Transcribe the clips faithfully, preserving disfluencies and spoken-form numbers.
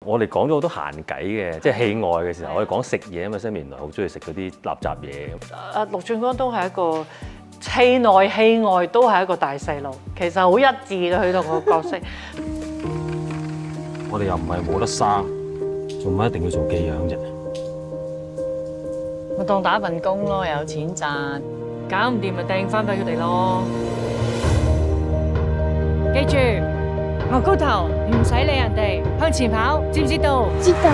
我哋講咗好多閒偈嘅，即係戲外嘅時候，我哋講食嘢啊嘛 ，Sammy 原來好中意食嗰啲垃圾嘢。 阿陸俊光都係一個戲內戲外都係一個大細路，其實好一致嘅佢同個角色。 我哋又唔係冇得生，做乜一定要做寄養啫？ 咪當打份工咯，又有錢賺，搞唔掂咪掟翻俾佢哋咯。記住，我高頭唔使理人哋，向前跑，知唔知道？ 知道。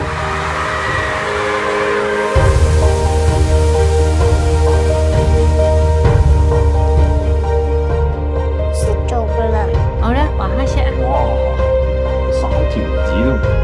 識做噶啦。 好啦，玩下先。 哇！三條子都。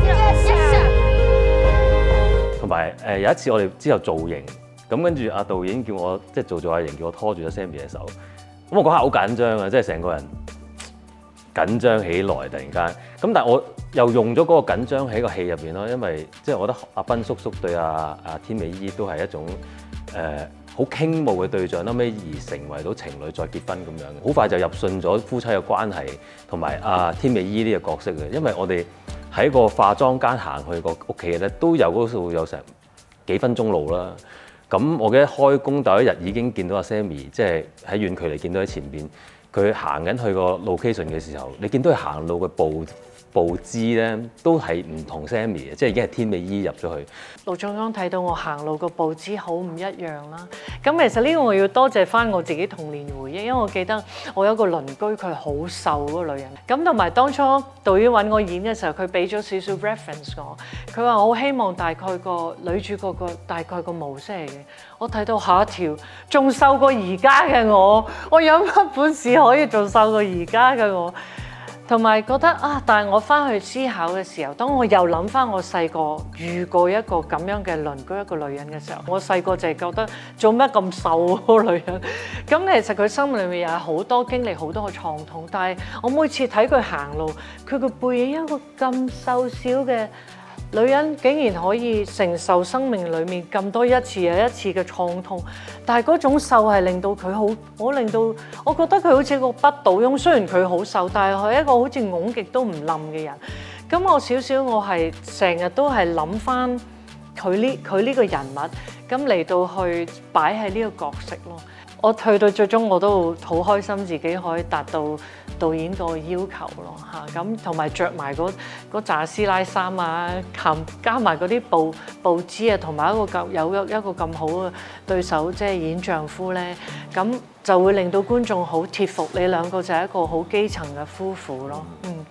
同埋誒有一次我哋之後造型，咁跟住阿導演叫我即係做做下型，叫我拖住咗 Sammy 嘅手。咁我嗰刻好緊張啊，即係成個人緊張起來，突然間。咁但係我又用咗嗰個緊張喺個戲入邊咯，因為即係我覺得阿斌叔叔對阿阿天美姨都係一種誒好傾慕嘅對象，後尾而成為到情侶再結婚咁樣。好快就入信咗夫妻嘅關係，同埋阿天美姨呢個角色嘅，因為我哋喺個化妝間行去個屋企咧，都有嗰度有成幾分鐘路啦。咁我記得開工第一日已經見到阿 Sammy，即係喺遠距離見到喺前邊，佢行緊去個 location 嘅時候，你見到佢行路嘅步步姿咧，都係唔同 Sammy 嘅，即係已經係天美姨入咗去。 陸俊光睇到我行路個步姿好唔一樣啦。咁其實呢個我要多謝翻我自己童年回憶，因為我記得我有個鄰居佢好瘦嗰個女人。咁同埋當初導演揾我演嘅時候，佢俾咗少少 reference 我，佢話我好希望大概個女主角個大概個模式嚟嘅。我睇到下一條仲瘦過而家嘅我，我有乜本事可以仲瘦過而家嘅我？同埋覺得啊，但係我翻去思考嘅時候，當我又諗翻我細個遇過一個咁樣嘅鄰居一個女人嘅時候，我細個就係覺得做乜咁瘦嗰個女人？咁其實佢生命裏面有好多經歷，好多嘅創痛。但係我每次睇佢行路，佢個背影一個咁瘦小嘅女人，竟然可以承受生命裏面咁多一次又一次嘅創痛，但係嗰種瘦係令到佢好，我令到我覺得佢好似一個不倒翁。雖然佢好瘦，但係佢係一個好似拱極都唔冧嘅人。咁我少少我係成日都係諗翻佢呢佢呢個人物，咁嚟到去擺喺呢個角色咯。我去到最終我都好開心，自己可以達到導演個要求咯嚇，咁同埋着埋嗰嗰紮師奶衫啊，加埋嗰啲布布姿啊，同埋一個咁有一一個咁好嘅對手，即係演丈夫咧，咁就會令到觀眾好貼服你兩個就係一個好基層嘅夫婦咯，嗯。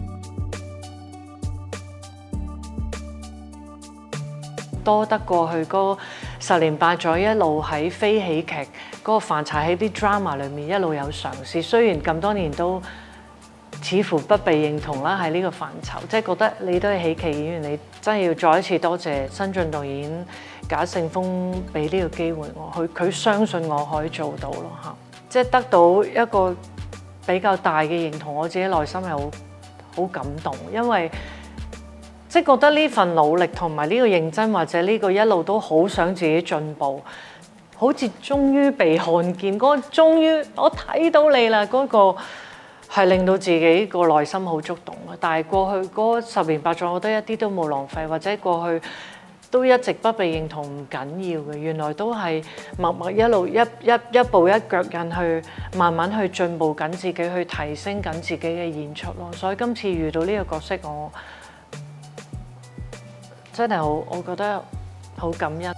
多得過去嗰十年八載一路喺非喜劇嗰個範疇喺啲 drama 裏面一路有嘗試，雖然咁多年都似乎不被認同啦喺呢個範疇，即係覺得你都係喜劇演員，你真係要再一次多謝新晉導演賈勝楓俾呢個機會我，佢佢相信我可以做到咯嚇，即係得到一個比較大嘅認同，我自己內心係好好感動，因為即係覺得呢份努力同埋呢個認真，或者呢個一路都好想自己進步，好似終於被看見，嗰個終於我睇到你啦，嗰個係令到自己個內心好觸動嘅。但係過去嗰十年八載，我覺得一啲都冇浪費，或者過去都一直不被認同唔緊要嘅，原來都係默默一路一一一步一腳印去慢慢去進步緊自己，去提升緊自己嘅演出咯。所以今次遇到呢個角色，我真係好，我覺得好感恩。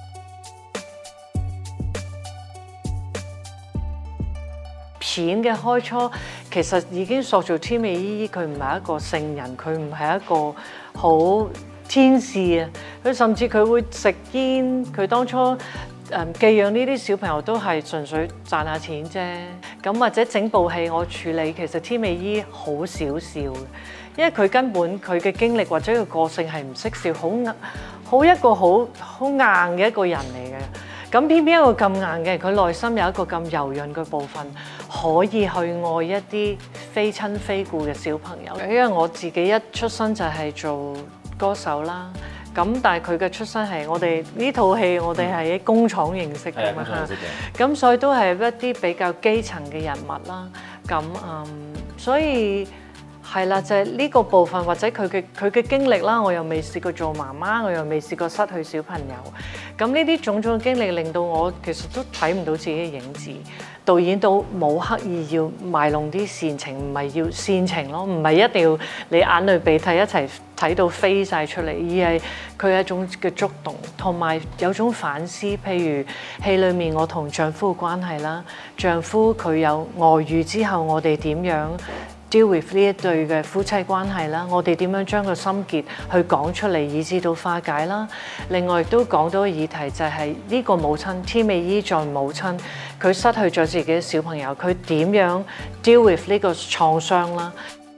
片嘅開初其實已經塑造天美姨姨，佢唔係一個聖人，佢唔係一個好天使啊！佢甚至佢會食煙，佢當初誒寄養呢啲小朋友都係純粹賺下錢啫。咁或者整部戲我處理，其實天美姨好少笑嘅。因為佢根本佢嘅經歷或者佢個性係唔識笑，好硬，好一個好好硬嘅一個人嚟嘅。咁偏偏一個咁硬嘅，佢內心有一個咁柔潤嘅部分，可以去愛一啲非親非故嘅小朋友。因為我自己一出生就係做歌手啦，咁但係佢嘅出身係我哋呢套戲，我哋係喺工廠認識嘅嘛，咁所以都係一啲比較基層嘅人物啦。咁嗯，所以係啦，就係、是、呢個部分或者佢嘅佢嘅經歷啦，我又未試過做媽媽，我又未試過失去小朋友。咁呢啲種種嘅經歷令到我其實都睇唔到自己嘅影子。導演都冇刻意要賣弄啲煽情，唔係要煽情咯，唔係一定要你眼淚鼻涕一齊睇到飛晒出嚟，而係佢係一種嘅觸動，同埋有種反思。譬如戲裡面我同丈夫嘅關係啦，丈夫佢有外遇之後，我哋點樣deal with 呢一對嘅夫妻關係啦，我哋點樣將個心結去講出嚟，以至到化解啦。另外亦都講到個議題就係呢個母親天美姨在母親，佢失去咗自己嘅小朋友，佢點樣 deal with 呢個創傷啦。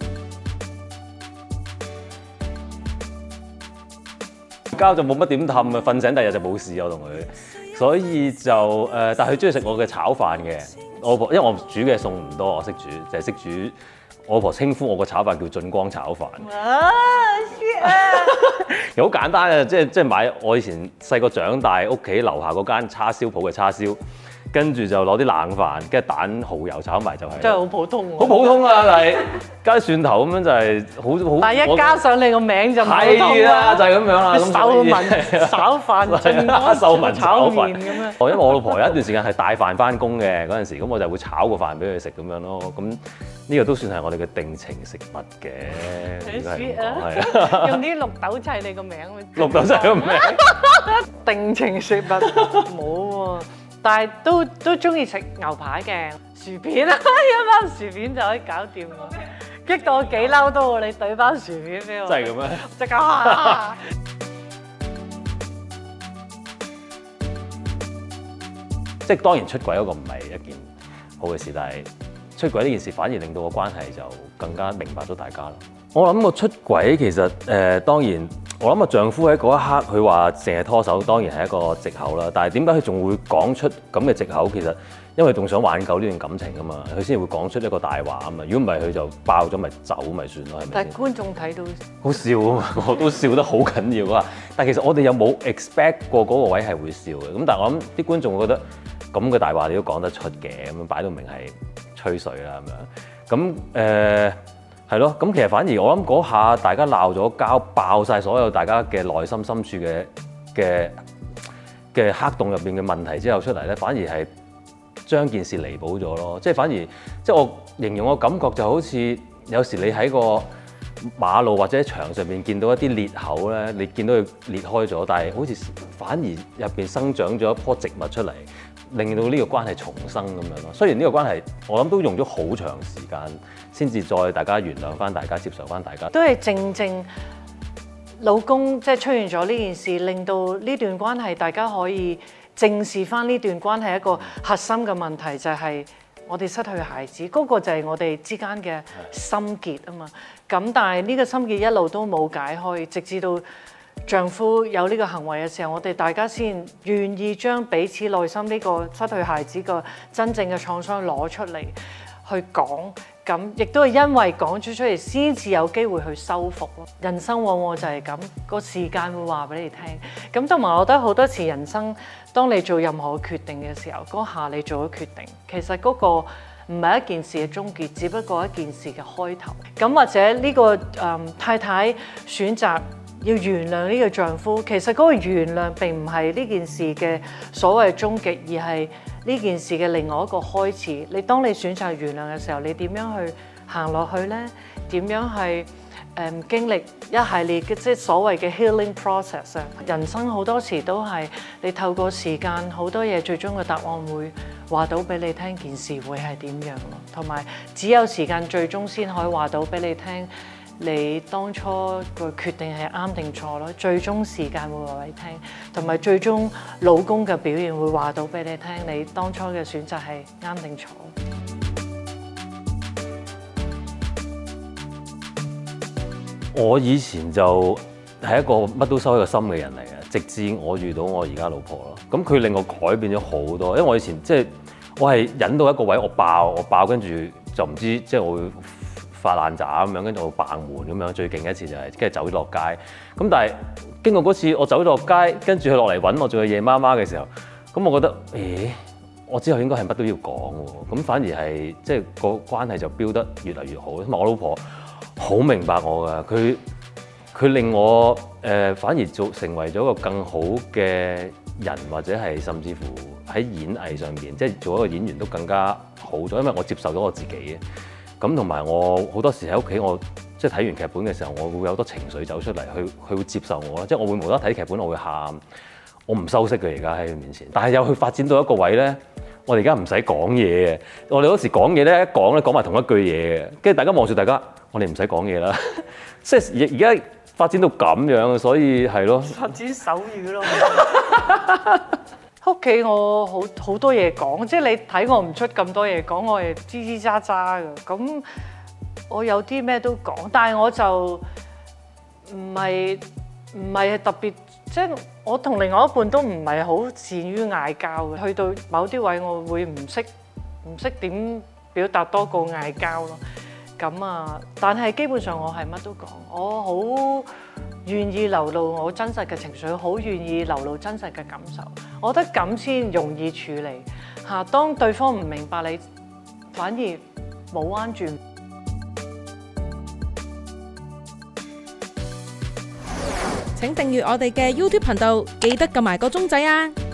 交就冇乜點氹啊，瞓醒第二日就冇事我同佢，所以就誒、呃，但係佢中意食我嘅炒飯嘅。我老婆因為我煮嘅餸唔多，我識煮，就係識煮。我老婆稱呼我個炒飯叫進光炒飯。啊，好簡單嘅，即係即係買我以前細個長大屋企樓下嗰間叉燒鋪嘅叉燒，跟住就攞啲冷飯，跟住蛋蠔油炒埋就係。真係好普通喎。好普通啊，但係加啲蒜頭咁樣就係好好。但係一加上你個名就唔普通啦，就係咁樣啦。秀文炒飯，進光秀文炒麵咁樣。哦，因為我老婆有一段時間係帶飯翻工嘅嗰陣時，咁我就會炒個飯俾佢食咁樣咯。咁呢個都算係我哋嘅定情食物嘅。幾 sweet 啊！用啲綠豆砌你個名。綠豆砌個名。定情食物冇喎。但係都都中意食牛排嘅薯片啦，一包薯片就可以搞掂喎，激到我幾嬲都喎！你懟包薯片俾我，真係咁咩？即刻啊！即係當然出軌嗰個唔係一件好嘅事，但係出軌呢件事反而令到個關係就更加明白咗大家咯。我諗個出軌其實誒、呃、當然。我諗啊，丈夫喺嗰一刻佢話淨係拖手，當然係一個藉口啦。但係點解佢仲會講出咁嘅藉口？其實因為仲想挽救呢段感情啊嘛，佢先會講出一個大話啊嘛。如果唔係，佢就爆咗咪走咪算咯，係咪？但係觀眾睇到好笑啊嘛，我都笑得好緊要啊。但係其實我哋有冇 expect 過嗰個位係會笑嘅？咁但係我諗啲觀眾會覺得咁嘅大話你都講得出嘅，咁樣擺到明係吹水啦咁樣。咁誒。呃係咯，咁其實反而我諗嗰下大家鬧咗交，爆晒所有大家嘅內心深處嘅嘅嘅黑洞入邊嘅問題之後出嚟咧，反而係將件事彌補咗咯。即係反而即係我形容個感覺就好似有時你喺個馬路或者牆上面見到一啲裂口咧，你見到佢裂開咗，但係好似反而入邊生長咗一棵植物出嚟，令到呢個關係重生咁樣咯。雖然呢個關係我諗都用咗好長時間先至再大家原諒翻大家，接受翻大家。都係正正老公即係出現咗呢件事，令到呢段關係大家可以正視翻呢段關係一個核心嘅問題，就係我哋失去孩子，嗰個就係我哋之間嘅心結啊嘛。咁但係呢個心結一路都冇解開，直至到丈夫有呢個行為嘅時候，我哋大家先願意將彼此內心呢個失去孩子個真正嘅創傷攞出嚟去講。咁亦都係因為講咗出嚟，先至有機會去修復咯。人生往往就係咁，個時間會話俾你聽。咁同埋我覺得好多時人生，當你做任何決定嘅時候，嗰下你做咗決定，其實嗰個唔係一件事嘅終結，只不過一件事嘅開頭。咁或者呢個誒、嗯、太太選擇要原諒呢個丈夫，其實嗰個原諒並唔係呢件事嘅所謂終極，而係呢件事嘅另外一個開始。你當你選擇原諒嘅時候，你點樣去行落去呢？點樣去誒、嗯、經歷一系列嘅即係所謂嘅 healing process 啊？人生好多時都係你透過時間好多嘢，最終嘅答案會話到俾你聽，件事會係點樣咯。同埋只有時間最終先可以話到俾你聽。你當初個決定係啱定錯咯？最終時間會話俾你聽，同埋最終老公嘅表現會話到俾你聽，你當初嘅選擇係啱定錯。我以前就係一個乜都收喺個心嘅人嚟嘅，直至我遇到我而家老婆咯。咁佢令我改變咗好多，因為我以前即係我係忍到一個位，我爆我爆，跟住就唔知即係我會發爛渣咁樣，跟住我爆門咁樣，最勁一次就係跟住走咗落街。咁但係經過嗰次我走咗落街，跟住佢落嚟揾我，仲有夜媽媽嘅時候，咁我覺得，誒，我之後應該係乜都要講喎。咁反而係即係個關係就飆得越嚟越好。同埋我老婆好明白我㗎，佢佢令我誒、呃、反而做成為咗一個更好嘅人，或者係甚至乎喺演藝上邊，即係做一個演員都更加好咗，因為我接受咗我自己嘅。咁同埋我好多時喺屋企，我即係睇完劇本嘅時候，我會有好多情緒走出嚟，佢佢會接受我啦，即係我會無啦啦睇劇本，我會喊，我唔收息嘅而家喺佢面前。但係有佢發展到一個位咧，我哋而家唔使講嘢嘅，我哋嗰時講嘢咧，一講咧講埋同一句嘢嘅，跟住大家望住大家，我哋唔使講嘢啦。即係而而家發展到咁樣，所以係咯。 發展手語咯。屋企我好好多嘢講，即係你睇我唔出咁多嘢講，我係吱吱喳喳嘅。咁我有啲咩都講，但係我就唔係唔係特別，即係我同另外一半都唔係好善於嗌交嘅。去到某啲位，我會唔識唔識點表達多過嗌交咯。咁啊，但係基本上我係乜都講，我好願意流露我真實嘅情緒，好願意流露真實嘅感受。我覺得咁先容易處理嚇。當對方唔明白你，反而冇彎轉。 請訂閱我哋嘅 YouTube 頻道，記得撳埋個鐘仔啊！